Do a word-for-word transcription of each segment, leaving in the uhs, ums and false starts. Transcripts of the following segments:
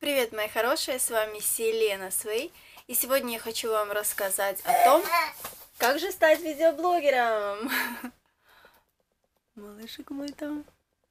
Привет, мои хорошие, с вами Селена Свей, и сегодня я хочу вам рассказать о том, как же стать видеоблогером. Малышек мой там.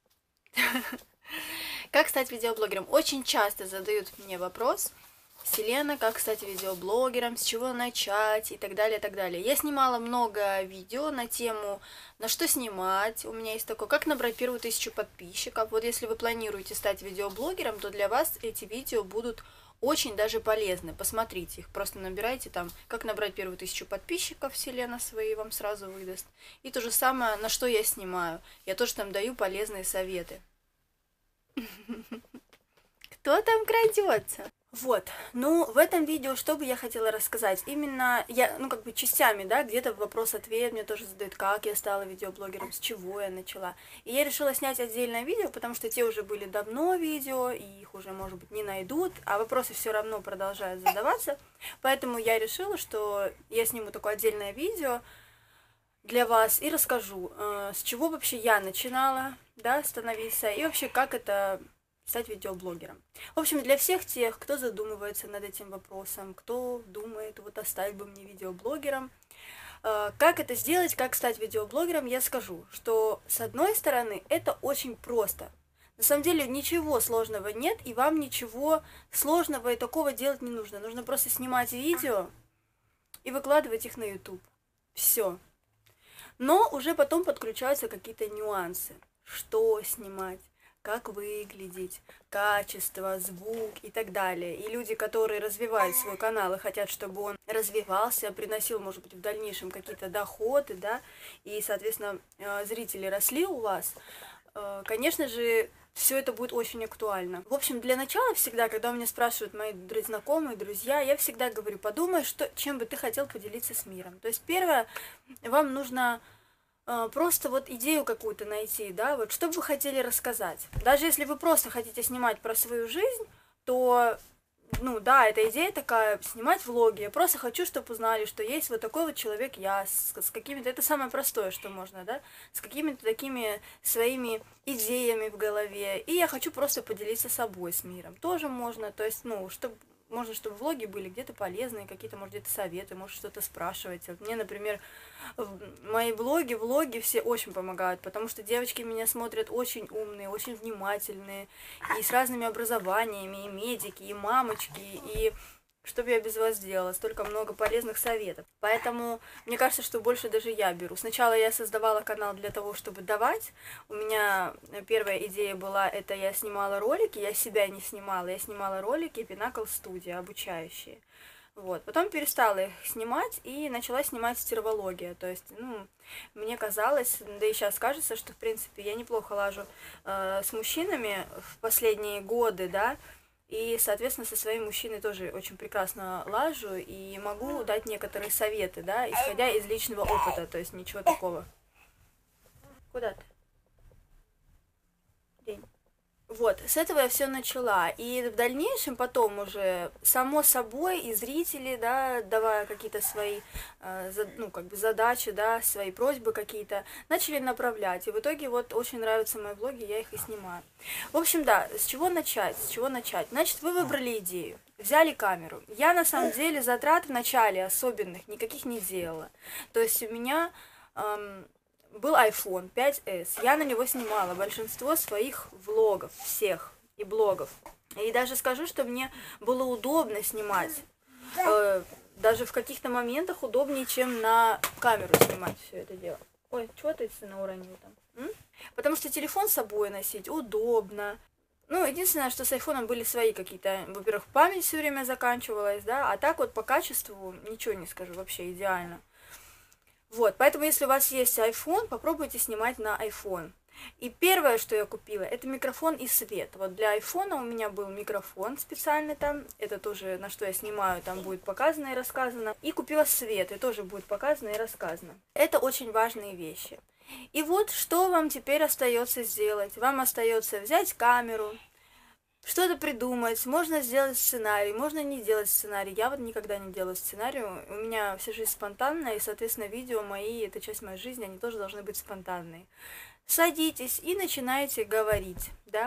Как стать видеоблогером? Очень часто задают мне вопрос: Селена, как стать видеоблогером, с чего начать и так далее, и так далее. Я снимала много видео на тему, на что снимать. У меня есть такое, как набрать первую тысячу подписчиков. Вот если вы планируете стать видеоблогером, то для вас эти видео будут очень даже полезны. Посмотрите их, просто набирайте там, как набрать первую тысячу подписчиков, Селена Свои вам сразу выдаст. И то же самое, на что я снимаю. Я тоже там даю полезные советы. Кто там крадется? Вот, ну, в этом видео, что бы я хотела рассказать, именно, я, ну, как бы частями, да, где-то вопрос-ответ мне тоже задают, как я стала видеоблогером, с чего я начала. И я решила снять отдельное видео, потому что те уже были давно видео, и их уже, может быть, не найдут, а вопросы все равно продолжают задаваться, поэтому я решила, что я сниму такое отдельное видео для вас и расскажу, э, с чего вообще я начинала, да, становиться, и вообще, как это стать видеоблогером. В общем, для всех тех, кто задумывается над этим вопросом, кто думает, вот оставить бы мне видеоблогером, э, как это сделать, как стать видеоблогером, я скажу, что с одной стороны это очень просто. На самом деле ничего сложного нет, и вам ничего сложного и такого делать не нужно. Нужно просто снимать видео и выкладывать их на YouTube. Все. Но уже потом подключаются какие-то нюансы. Что снимать, как выглядеть, качество, звук и так далее. И люди, которые развивают свой канал и хотят, чтобы он развивался, приносил, может быть, в дальнейшем какие-то доходы, да, и, соответственно, зрители росли у вас, конечно же, все это будет очень актуально. В общем, для начала всегда, когда у меня спрашивают мои знакомые, друзья, я всегда говорю: подумай, что, чем бы ты хотел поделиться с миром. То есть первое, вам нужно просто вот идею какую-то найти, да, вот что бы вы хотели рассказать. Даже если вы просто хотите снимать про свою жизнь, то, ну да, эта идея такая, снимать влоги. Я просто хочу, чтобы узнали, что есть вот такой вот человек я, с, с какими-то, это самое простое, что можно, да, с какими-то такими своими идеями в голове. И я хочу просто поделиться собой, с миром. Тоже можно, то есть, ну, чтобы... Можно, чтобы влоги были где-то полезные, какие-то, может, где-то советы, может, что-то спрашивать. Вот мне, например, мои блоги, влоги все очень помогают, потому что девочки меня смотрят очень умные, очень внимательные, и с разными образованиями, и медики, и мамочки, и что бы я без вас делала, столько много полезных советов. Поэтому мне кажется, что больше даже я беру. Сначала я создавала канал для того, чтобы давать. У меня первая идея была, это я снимала ролики, я себя не снимала, я снимала ролики Pinnacle Studio, обучающие. Вот. Потом перестала их снимать и начала снимать стервология. То есть, ну, мне казалось, да и сейчас кажется, что, в принципе, я неплохо лажу э, с мужчинами в последние годы, да, и, соответственно, со своим мужчиной тоже очень прекрасно лажу и могу дать некоторые советы, да, исходя из личного опыта, то есть ничего такого. Куда ты? День. Вот, с этого я все начала, и в дальнейшем потом уже, само собой, и зрители, да, давая какие-то свои, э, за, ну, как бы задачи, да, свои просьбы какие-то, начали направлять, и в итоге вот очень нравятся мои влоги, я их и снимаю. В общем, да, с чего начать, с чего начать? Значит, вы выбрали идею, взяли камеру. Я, на самом деле, затрат в начале особенных никаких не делала, то есть у меня... Эм, был айфон пять эс, я на него снимала большинство своих влогов, всех, и блогов. И даже скажу, что мне было удобно снимать, э, даже в каких-то моментах удобнее, чем на камеру снимать все это дело. Ой, чего ты сына уронил там? М? Потому что телефон с собой носить удобно. Ну, единственное, что с айфоном были свои какие-то, во-первых, память все время заканчивалась, да, а так вот по качеству ничего не скажу, вообще идеально. Вот, поэтому если у вас есть iPhone, попробуйте снимать на iPhone. И первое, что я купила, это микрофон и свет. Вот для айфона у меня был микрофон специальный там, это тоже на что я снимаю, там будет показано и рассказано. И купила свет, и тоже будет показано и рассказано. Это очень важные вещи. И вот что вам теперь остается сделать. Вам остается взять камеру, что-то придумать, можно сделать сценарий, можно не делать сценарий. Я вот никогда не делаю сценарий, у меня вся жизнь спонтанная, и, соответственно, видео мои, это часть моей жизни, они тоже должны быть спонтанные. Садитесь и начинаете говорить, да.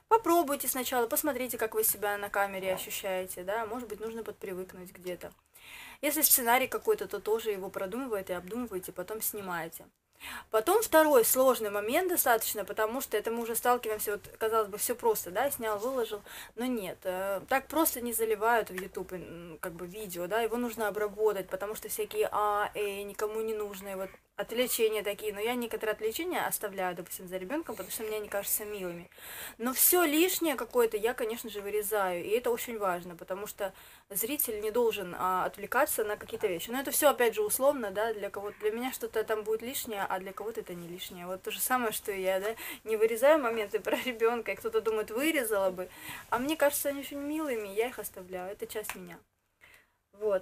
Попробуйте сначала, посмотрите, как вы себя на камере ощущаете, да, может быть, нужно подпривыкнуть где-то. Если сценарий какой-то, то тоже его продумываете, обдумываете, потом снимаете. Потом второй сложный момент достаточно, потому что это мы уже сталкиваемся, вот, казалось бы, все просто, да, снял, выложил, но нет, э, так просто не заливают в YouTube, как бы, видео, да, его нужно обработать, потому что всякие А, Э, никому не нужные, вот, отвлечения такие, но я некоторые отвлечения оставляю, допустим, за ребенком, потому что мне они кажутся милыми. Но все лишнее какое-то я, конечно же, вырезаю, и это очень важно, потому что зритель не должен а, отвлекаться на какие-то вещи. Но это все опять же условно, да, для кого-то, для меня что-то там будет лишнее, а для кого-то это не лишнее. Вот то же самое, что и я, да, не вырезаю моменты про ребенка, и кто-то думает, вырезала бы, а мне кажется, они очень милыми, я их оставляю, это часть меня. Вот.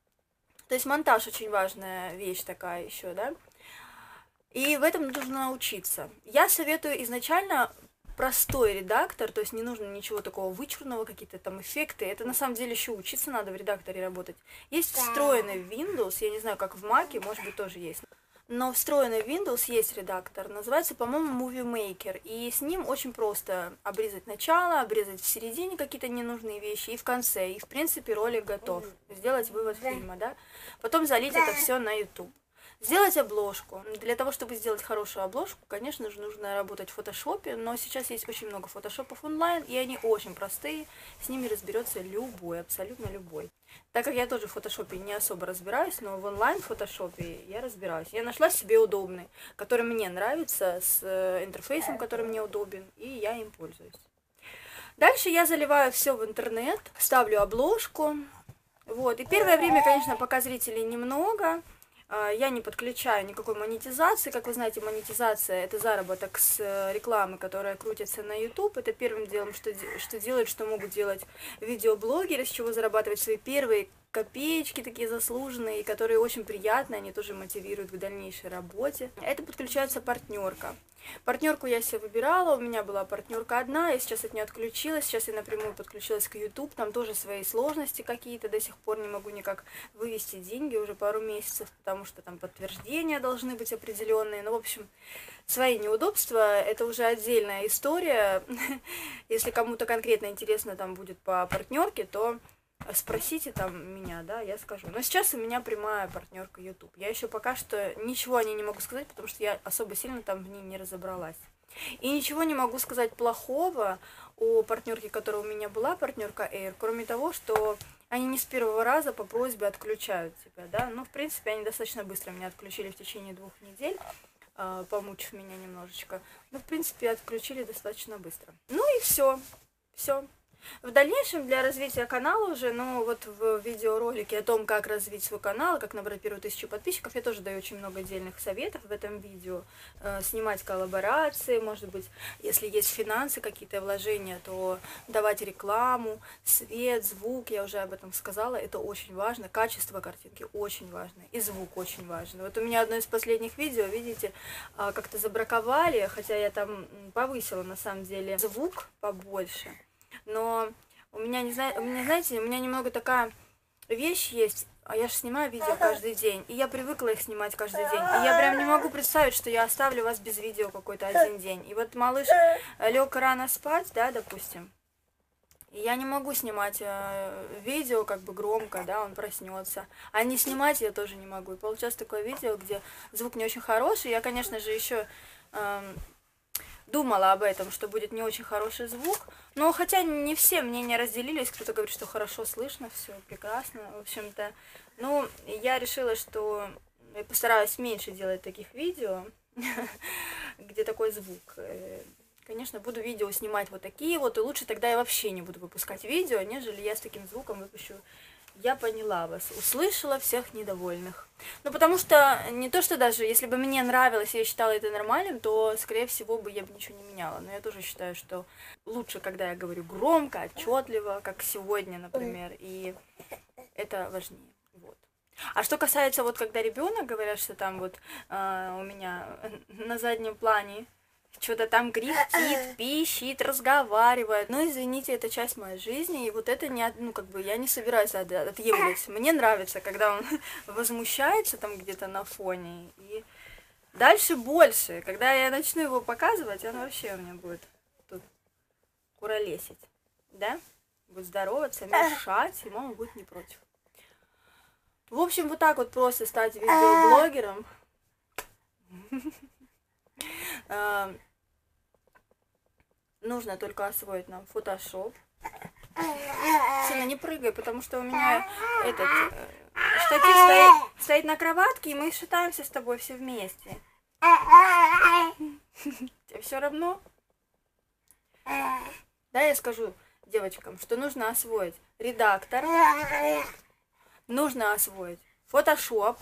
То есть монтаж очень важная вещь такая еще, да. И в этом нужно научиться. Я советую изначально простой редактор, то есть не нужно ничего такого вычурного, какие-то там эффекты. Это на самом деле еще учиться надо в редакторе работать. Есть встроенный в Windows, я не знаю, как в Mac, может быть, тоже есть. Но встроенный в Windows есть редактор, называется, по-моему, Movie Maker. И с ним очень просто обрезать начало, обрезать в середине какие-то ненужные вещи и в конце. И, в принципе, ролик готов. Сделать вывод фильма, да? Потом залить это все на YouTube. Сделать обложку. Для того, чтобы сделать хорошую обложку, конечно же, нужно работать в фотошопе, но сейчас есть очень много фотошопов онлайн, и они очень простые, с ними разберется любой, абсолютно любой. Так как я тоже в фотошопе не особо разбираюсь, но в онлайн фотошопе я разбираюсь. Я нашла себе удобный, который мне нравится, с интерфейсом, который мне удобен, и я им пользуюсь. Дальше я заливаю все в интернет, ставлю обложку. Вот. И первое время, конечно, пока зрителей немного, я не подключаю никакой монетизации. Как вы знаете, монетизация – это заработок с рекламы, которая крутится на YouTube. Это первым делом, что, что делают, что могут делать видеоблогеры, с чего зарабатывать свои первые копеечки, такие заслуженные, которые очень приятны, они тоже мотивируют к дальнейшей работе. Это подключается партнерка. Партнерку я себе выбирала, у меня была партнерка одна, я сейчас от нее отключилась, сейчас я напрямую подключилась к YouTube, там тоже свои сложности какие-то, до сих пор не могу никак вывести деньги уже пару месяцев, потому что там подтверждения должны быть определенные, ну, в общем, свои неудобства, это уже отдельная история, если кому-то конкретно интересно там будет по партнерке, то спросите там меня, да, я скажу. Но сейчас у меня прямая партнерка YouTube. Я еще пока что ничего о ней не могу сказать, потому что я особо сильно там в ней не разобралась. И ничего не могу сказать плохого о партнерке, которая у меня была, партнерка Air, кроме того, что они не с первого раза по просьбе отключают тебя, да. Ну, в принципе, они достаточно быстро меня отключили в течение двух недель, помучив меня немножечко. Ну, в принципе, отключили достаточно быстро. Ну и все, все. В дальнейшем для развития канала уже, ну вот в видеоролике о том, как развить свой канал, как набрать первую тысячу подписчиков, я тоже даю очень много отдельных советов в этом видео. Э, снимать коллаборации, может быть, если есть финансы, какие-то вложения, то давать рекламу, свет, звук, я уже об этом сказала, это очень важно. Качество картинки очень важно, и звук очень важен. Вот у меня одно из последних видео, видите, э, как-то забраковали, хотя я там повысила на самом деле звук побольше. Но у меня, не знаю, у меня, знаете, у меня немного такая вещь есть, а я же снимаю видео каждый день, и я привыкла их снимать каждый день, и я прям не могу представить, что я оставлю вас без видео какой-то один день. И вот малыш лег рано спать, да, допустим, и я не могу снимать э, видео как бы громко, да, он проснется, а не снимать я тоже не могу. И получилось такое видео, где звук не очень хороший, я, конечно же, еще... Э, думала об этом, что будет не очень хороший звук, но хотя не все мнения разделились, кто-то говорит, что хорошо слышно, все прекрасно, в общем-то, ну, я решила, что я постараюсь меньше делать таких видео, где такой звук. Конечно, буду видео снимать вот такие вот, и лучше тогда я вообще не буду выпускать видео, нежели я с таким звуком выпущу. Я поняла вас, услышала всех недовольных. Ну, потому что не то, что даже, если бы мне нравилось, и я считала это нормальным, то, скорее всего, бы я бы ничего не меняла. Но я тоже считаю, что лучше, когда я говорю громко, отчетливо, как сегодня, например, и это важнее. Вот. А что касается, вот когда ребенок, говорят, что там вот э, у меня на заднем плане что-то там кряхтит, пищит, разговаривает. Ну, извините, это часть моей жизни, и вот это не, ну, как бы, я не собираюсь от, отъявлять. Мне нравится, когда он возмущается там где-то на фоне, и дальше больше. Когда я начну его показывать, он вообще у меня будет тут куролесить, да? Будет здороваться, мешать, и мама будет не против. В общем, вот так вот просто стать видеоблогером. Нужно только освоить нам Photoshop. Сильно не прыгай, потому что у меня этот штатив стоит, стоит на кроватке, и мы шатаемся с тобой все вместе. Тебе все равно? Да, я скажу девочкам, что нужно освоить редактор, нужно освоить Photoshop,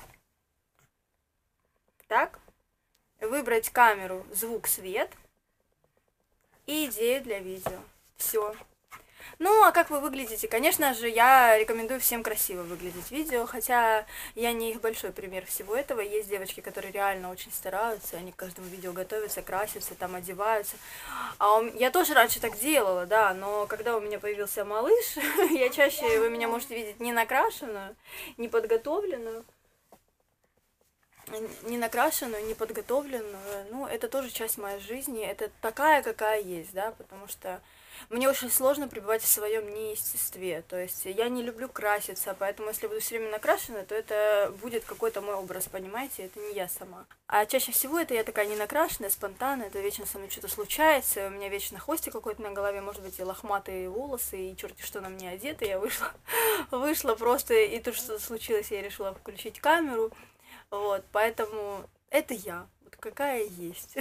так, выбрать камеру, звук, свет и идею для видео. Все. Ну, а как вы выглядите? Конечно же, я рекомендую всем красиво выглядеть в видео, хотя я не их большой пример всего этого. Есть девочки, которые реально очень стараются, они к каждому видео готовятся, красятся, там одеваются. А у... я тоже раньше так делала, да, но когда у меня появился малыш, я чаще, вы меня можете видеть не накрашенную, не подготовленную, не накрашенную, не подготовленную. Ну, это тоже часть моей жизни, это такая, какая есть, да, потому что мне очень сложно пребывать в своем неестестве, то есть я не люблю краситься, поэтому если буду все время накрашена, то это будет какой-то мой образ, понимаете, это не я сама. А чаще всего это я такая не накрашенная, спонтанная, это вечно со мной что-то случается, у меня вечно хвостик какой-то на голове, может быть, и лохматые волосы, и черти что на мне одето, я вышла, вышла просто, и тут что-то случилось, я решила включить камеру, вот, поэтому это я, вот какая есть.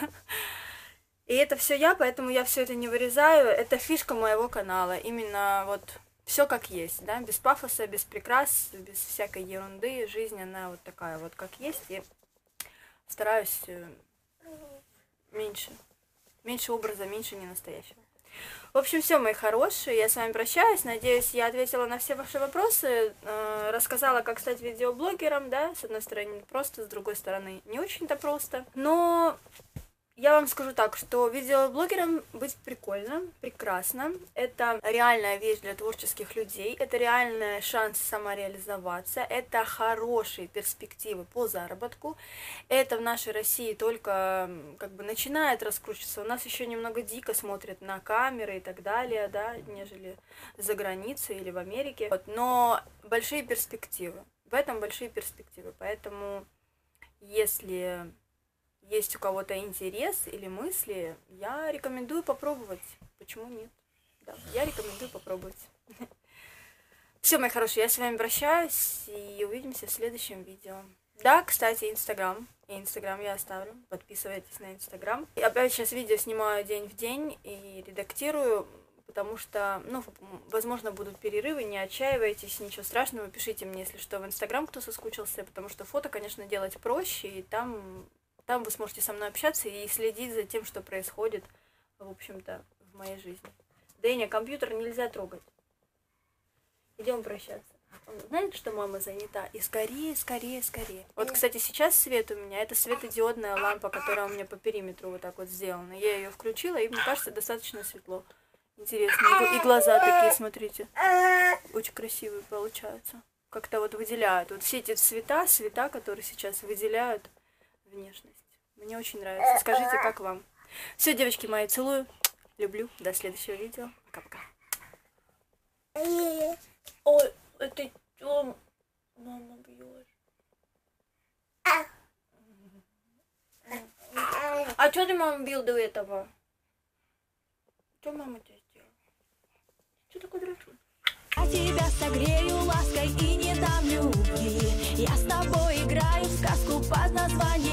И это все я, поэтому я все это не вырезаю. Это фишка моего канала. Именно вот все как есть, да, без пафоса, без прикрас, без всякой ерунды. Жизнь, она вот такая вот как есть. И стараюсь меньше, меньше образа, меньше ненастоящего. В общем, все, мои хорошие, я с вами прощаюсь. Надеюсь, я ответила на все ваши вопросы, э, рассказала, как стать видеоблогером, да, с одной стороны просто, с другой стороны не очень-то просто. Но я вам скажу так, что видеоблогером быть прикольно, прекрасно. Это реальная вещь для творческих людей, это реальный шанс самореализоваться, это хорошие перспективы по заработку. Это в нашей России только как бы начинает раскручиваться. У нас еще немного дико смотрят на камеры и так далее, да, нежели за границей или в Америке. Вот, но большие перспективы, в этом большие перспективы, поэтому если есть у кого-то интерес или мысли, я рекомендую попробовать. Почему нет? Да, я рекомендую попробовать. Все, мои хорошие, я с вами прощаюсь и увидимся в следующем видео. Да, кстати, Инстаграм. Инстаграм я оставлю. Подписывайтесь на Инстаграм. И опять сейчас видео снимаю день в день и редактирую, потому что, ну, возможно, будут перерывы, не отчаивайтесь, ничего страшного. Пишите мне, если что, в Инстаграм, кто соскучился, потому что фото, конечно, делать проще, и там... Там вы сможете со мной общаться и следить за тем, что происходит, в общем-то, в моей жизни. Дэня, компьютер нельзя трогать. Идем прощаться. Он знает, что мама занята. И скорее, скорее, скорее. Вот, кстати, сейчас свет у меня. Это светодиодная лампа, которая у меня по периметру вот так вот сделана. Я ее включила, и мне кажется, достаточно светло. Интересно. И глаза такие, смотрите. Очень красивые получаются. Как-то вот выделяют. Вот все эти цвета, цвета, которые сейчас выделяют внешность. Мне очень нравится. Скажите, как вам? Все, девочки мои, целую. Люблю. До следующего видео. Пока-пока. Ой, это что? Мама бьет. А что ты, мама, бил до этого? Что мама тебя сделала? Что такое дрочун? Я тебя согрею лаской и не дам любви. Я с тобой играю в сказку под названием